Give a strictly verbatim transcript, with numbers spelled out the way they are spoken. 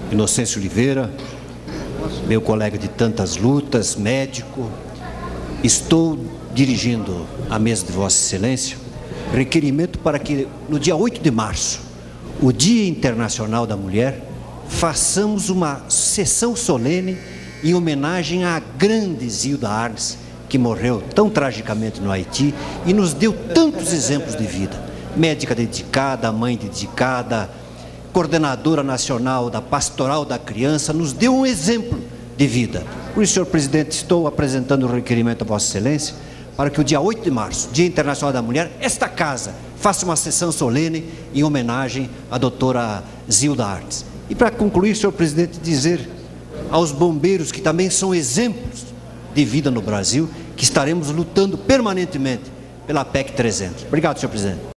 Inocêncio Oliveira, meu colega de tantas lutas, médico, estou dirigindo à mesa de Vossa Excelência requerimento para que no dia oito de março, o Dia Internacional da Mulher, façamos uma sessão solene em homenagem à grande Zilda Arnes, que morreu tão tragicamente no Haiti e nos deu tantos exemplos de vida. Médica dedicada, mãe dedicada, coordenadora nacional da Pastoral da Criança, nos deu um exemplo de vida. Por isso, senhor presidente, estou apresentando o requerimento a Vossa Excelência para que o dia oito de março, Dia Internacional da Mulher, esta casa faça uma sessão solene em homenagem à doutora Zilda Arnes. E para concluir, senhor presidente, dizer aos bombeiros que também são exemplos de vida no Brasil, que estaremos lutando permanentemente pela P E C trezentos. Obrigado, senhor presidente.